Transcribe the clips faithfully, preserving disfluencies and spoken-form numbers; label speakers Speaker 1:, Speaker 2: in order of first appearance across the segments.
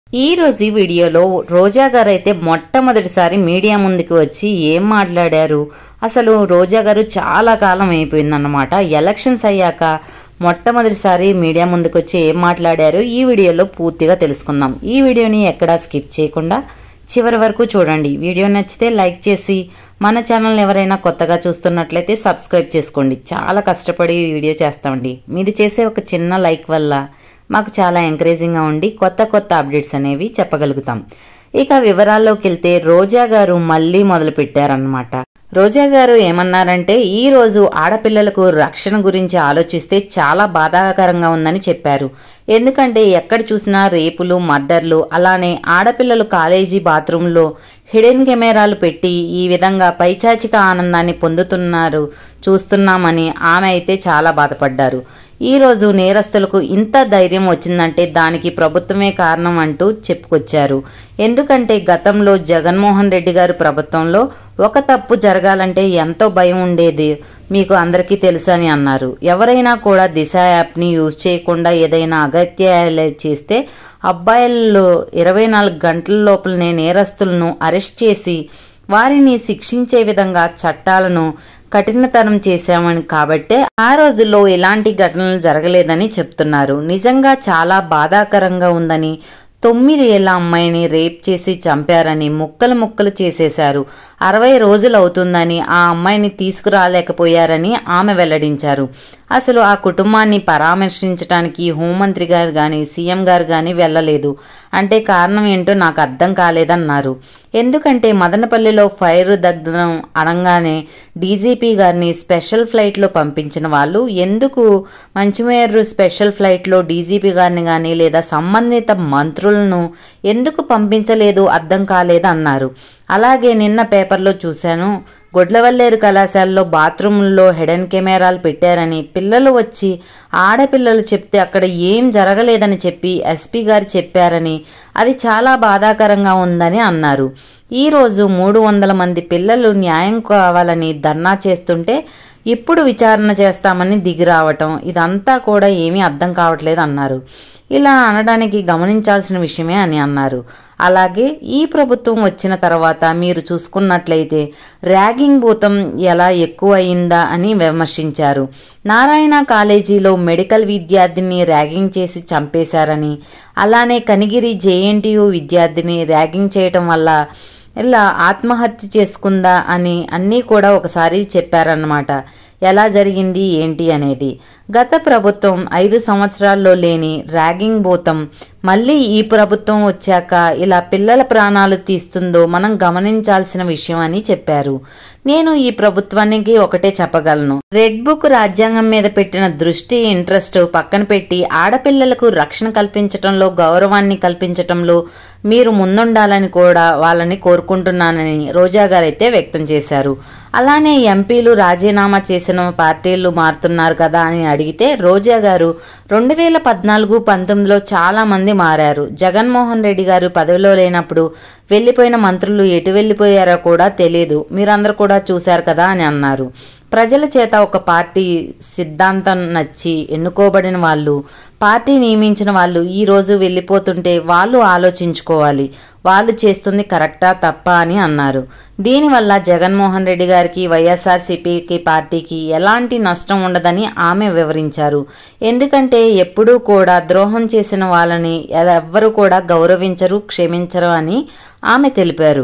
Speaker 1: ఈ రోజు ఈ వీడియోలో రోజా గారు అయితే మొట్టమొదటిసారి మీడియా ముందుకు వచ్చి ఏం మాట్లాడారు. అసలు రోజా గారు చాలా కాలం అయిపోయిందన్నమాట. ఎలక్షన్స్ అయ్యాక మొట్టమొదటిసారి మీడియా ముందుకు వచ్చి ఏం మాట్లాడారు ఈ వీడియోలో పూర్తిగా తెలుసుకుందాం. ఈ వీడియోని ఎక్కడా స్కిప్ చేయకుండా చివరి వరకు చూడండి. వీడియో నచ్చితే లైక్ చేసి మన ఛానల్ ఎవరైనా కొత్తగా చూస్తున్నట్లయితే సబ్స్క్రైబ్ చేసుకోండి. చాలా కష్టపడి వీడియో చేస్తామండి. మీరు చేసే ఒక చిన్న లైక్ వల్ల మాకు చాలా ఎంకరేజింగ్గా ఉండి కొత్త కొత్త అప్డేట్స్ అనేవి చెప్పగలుగుతాం. ఇక వివరాల్లోకి వెళ్తే రోజా గారు మళ్ళీ మొదలు పెట్టారన్నమాట. రోజా గారు ఏమన్నారంటే, ఈ రోజు ఆడపిల్లలకు రక్షణ గురించి ఆలోచిస్తే చాలా బాధాకరంగా ఉందని చెప్పారు. ఎందుకంటే ఎక్కడ చూసినా రేపులు, మర్డర్లు, అలానే ఆడపిల్లలు కాలేజీ బాత్రూంలో హిడెన్ కెమెరాలు పెట్టి ఈ విధంగా పైచాచిక ఆనందాన్ని పొందుతున్నారు చూస్తున్నామని ఆమె అయితే చాలా బాధపడ్డారు. ఈ రోజు నేరస్తులకు ఇంత ధైర్యం వచ్చిందంటే దానికి ప్రభుత్వమే కారణం అంటూ చెప్పుకొచ్చారు. ఎందుకంటే గతంలో జగన్మోహన్ రెడ్డి గారి ప్రభుత్వంలో ఒక తప్పు జరగాలంటే ఎంతో భయం ఉండేది, మీకు అందరికీ తెలుసు అని అన్నారు. ఎవరైనా కూడా దిశ యాప్ని యూజ్ చేయకుండా ఏదైనా అగత్యాలు చేస్తే అబ్బాయిల్లో ఇరవై నాలుగు గంటల లోపలనే నేరస్తులను అరెస్ట్ చేసి వారిని శిక్షించే విధంగా చట్టాలను కఠినతరం చేశామని కాబట్టే ఆ రోజుల్లో ఎలాంటి ఘటనలు జరగలేదని చెప్తున్నారు. నిజంగా చాలా బాధాకరంగా ఉందని, తొమ్మిది ఏళ్ల అమ్మాయిని రేప్ చేసి చంపారని ముక్కలు ముక్కలు చేసేశారు. అరవై రోజులు అవుతుందని ఆ అమ్మాయిని తీసుకురాలేకపోయారని ఆమె వెల్లడించారు. అసలు ఆ కుటుంబాన్ని పరామర్శించడానికి హోంమంత్రి గారు గాని సీఎం గారు గాని వెళ్లలేదు. అంటే కారణం ఏంటో నాకు అర్థం కాలేదన్నారు. ఎందుకంటే మదనపల్లిలో ఫైర్ దగ్ధం అనగానే డీజీపీ గారిని స్పెషల్ ఫ్లైట్లో పంపించిన వాళ్ళు ఎందుకు మంచిమేరు స్పెషల్ ఫ్లైట్లో డీజీపీ గారిని గాని లేదా సంబంధిత మంత్రులను ఎందుకు పంపించలేదు అర్థం కాలేదన్నారు. అలాగే నిన్న పేపర్లో చూశాను, గొడ్లవల్లేరు కళాశాలలో బాత్రూంలో హిడెన్ కెమెరాలు పెట్టారని పిల్లలు వచ్చి ఆడపిల్లలు చెప్తే అక్కడ ఏం జరగలేదని చెప్పి ఎస్పీ గారు చెప్పారని, అది చాలా బాధాకరంగా ఉందని అన్నారు. ఈరోజు మూడు వందల మంది పిల్లలు న్యాయం కావాలని ధర్నా చేస్తుంటే ఇప్పుడు విచారణ చేస్తామని దిగిరావటం, ఇదంతా కూడా ఏమీ అర్థం కావట్లేదు అన్నారు. ఇలా అనడానికి గమనించాల్సిన విషయమే అని అన్నారు. అలాగే ఈ ప్రభుత్వం వచ్చిన తర్వాత మీరు చూసుకున్నట్లయితే ర్యాగింగ్ భూతం ఎలా ఎక్కువ అయిందా అని విమర్శించారు. నారాయణ కాలేజీలో మెడికల్ విద్యార్థిని ర్యాగింగ్ చేసి చంపేశారని, అలానే కనిగిరి జేఎన్టీయూ విద్యార్థిని ర్యాగింగ్ చేయటం వల్ల ఇలా ఆత్మహత్య చేసుకుందా అని అన్నీ కూడా ఒకసారి చెప్పారన్నమాట. ఎలా జరిగింది ఏంటి అనేది. గత ప్రభుత్వం ఐదు సంవత్సరాల్లో లేని ర్యాగింగ్ భూతం మళ్ళీ ఈ ప్రభుత్వం వచ్చాక ఇలా పిల్లల ప్రాణాలు తీస్తుందో మనం గమనించాల్సిన విషయం అని చెప్పారు. నేను ఈ ప్రభుత్వానికి ఒకటే చెప్పగలను, రెడ్ బుక్ రాజ్యాంగం మీద పెట్టిన దృష్టి ఇంట్రెస్ట్ పక్కన పెట్టి ఆడపిల్లలకు రక్షణ కల్పించటంలో, గౌరవాన్ని కల్పించటంలో మీరు ముందుండాలని కూడా వాళ్ళని కోరుకుంటున్నానని రోజా గారు అయితే వ్యక్తం చేశారు. అలానే ఎంపీలు రాజీనామా చేసిన పార్టీలు మారుతున్నారు కదా అని అడిగితే రోజా గారు రెండు వేల పద్నాలుగు పంతొమ్మిదిలో చాలా మంది మారారు. జగన్మోహన్ రెడ్డి గారు పదవిలో లేనప్పుడు వెళ్లిపోయిన మంత్రులు ఎటు వెళ్లిపోయారో కూడా తెలియదు, మీరందరూ కూడా చూశారు కదా అని అన్నారు. ప్రజల చేత ఒక పార్టీ సిద్ధాంతం నచ్చి ఎన్నుకోబడిన వాళ్ళు, పార్టీ నియమించిన వాళ్ళు ఈ రోజు వెళ్లిపోతుంటే వాళ్ళు ఆలోచించుకోవాలి, వాళ్ళు చేస్తుంది కరెక్టా తప్పా అని అన్నారు. దీనివల్ల జగన్మోహన్ రెడ్డి గారికి, వైఎస్ఆర్సీపీకి పార్టీకి ఎలాంటి నష్టం ఉండదని ఆమె వివరించారు. ఎందుకంటే ఎప్పుడూ కూడా ద్రోహం చేసిన వాళ్ళని ఎవ్వరూ కూడా గౌరవించరు, క్షమించరు అని ఆమె తెలిపారు.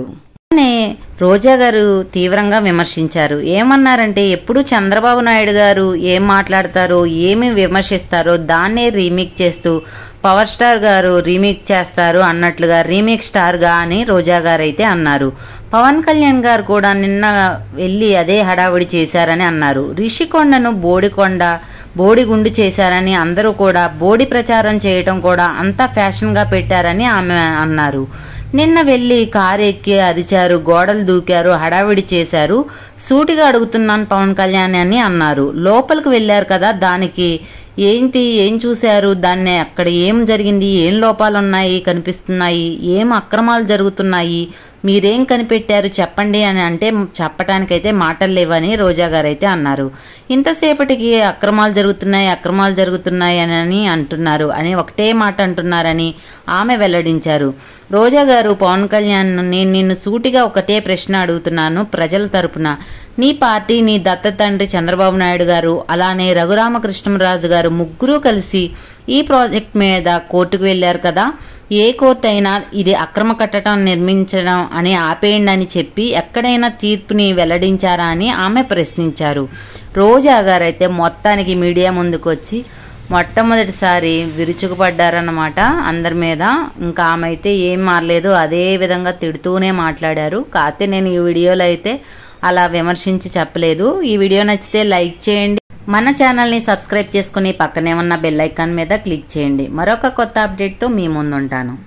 Speaker 1: రోజా గారు తీవ్రంగా విమర్శించారు. ఏమన్నారంటే, ఎప్పుడు చంద్రబాబు నాయుడు గారు ఏం మాట్లాడతారో, ఏమి విమర్శిస్తారో దాన్నే రీమేక్ చేస్తూ పవర్ స్టార్ గారు రీమేక్ చేస్తారు అన్నట్లుగా రీమేక్ స్టార్గా అని రోజా గారు అయితే అన్నారు. పవన్ కళ్యాణ్ గారు కూడా నిన్న వెళ్ళి అదే హడావుడి చేశారని అన్నారు. రిషికొండను బోడికొండ బోడిగుండు చేశారని, అందరూ కూడా బోడి ప్రచారం చేయటం కూడా అంతా ఫ్యాషన్గా పెట్టారని ఆమె అన్నారు. నిన్న వెళ్ళి కారు ఎక్కి అరిచారు, గోడలు దూకారు, హడావిడి చేశారు. సూటిగా అడుగుతున్నాను పవన్ కళ్యాణ్ అని అన్నారు. లోపలికి వెళ్ళారు కదా, దానికి ఏంటి, ఏం చూశారు, దాన్ని అక్కడ ఏం జరిగింది, ఏం లోపాలు ఉన్నాయి కనిపిస్తున్నాయి, ఏం అక్రమాలు జరుగుతున్నాయి, మీరేం కనిపెట్టారు చెప్పండి అని అంటే చెప్పటానికైతే మాటలు లేవని రోజా గారు అయితే అన్నారు. ఇంతసేపటికి అక్రమాలు జరుగుతున్నాయి అక్రమాలు జరుగుతున్నాయి అని అంటున్నారు అని ఒకటే మాట అంటున్నారని ఆమె వెల్లడించారు. రోజా గారు పవన్ కళ్యాణ్, నేను నిన్ను సూటిగా ఒకటే ప్రశ్న అడుగుతున్నాను ప్రజల తరపున. నీ పార్టీ, నీ దత్త తండ్రి చంద్రబాబు నాయుడు గారు, అలానే రఘురామకృష్ణరాజు గారు ముగ్గురు కలిసి ఈ ప్రాజెక్ట్ మీద కోర్టుకు వెళ్ళారు కదా. ఏ కోర్టు అయినా ఇది అక్రమ కట్టడం నిర్మించడం అని ఆపేయండి అని చెప్పి ఎక్కడైనా తీర్పుని వెల్లడించారా అని ఆమె ప్రశ్నించారు. రోజా గారు అయితే మొత్తానికి మీడియా ముందుకు వచ్చి మొట్టమొదటిసారి విరుచుకుపడ్డారన్నమాట అందరి మీద. ఇంకా ఆమె అయితే ఏం మారలేదు, అదే విధంగా తిడుతూనే మాట్లాడారు. కాకపోతే నేను ఈ వీడియోలో అయితే అలా విమర్శించి చెప్పలేదు. ఈ వీడియో నచ్చితే లైక్ చేయండి, మన ఛానల్ని సబ్స్క్రైబ్ చేసుకుని పక్కనే ఉన్న బెల్ ఐకాన్ మీద క్లిక్ చేయండి. మరొక కొత్త అప్డేట్తో మీ ముందుంటాను.